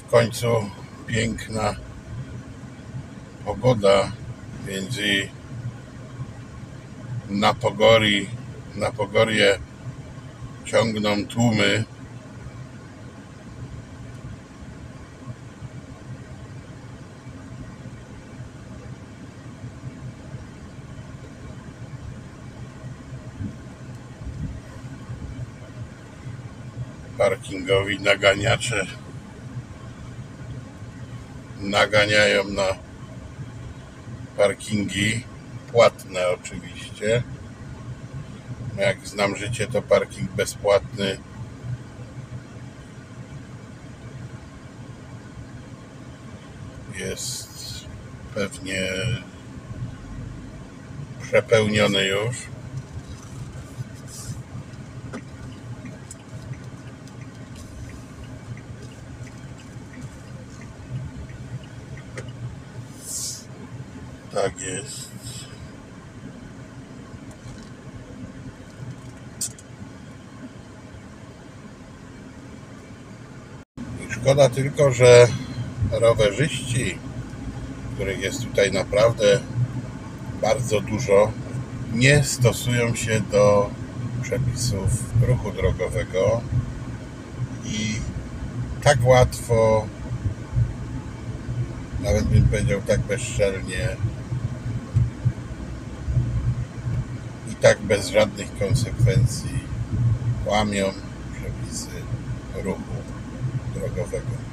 W końcu piękna pogoda, więc i na Pogorię ciągną tłumy. Parkingowi naganiacze naganiają na parkingi płatne oczywiście. Jak znam życie, to parking bezpłatny jest pewnie przepełniony już. Tak jest. I szkoda tylko, że rowerzyści, których jest tutaj naprawdę bardzo dużo, nie stosują się do przepisów ruchu drogowego i tak łatwo, nawet bym powiedział tak bezczelnie i tak bez żadnych konsekwencji łamią przepisy ruchu drogowego.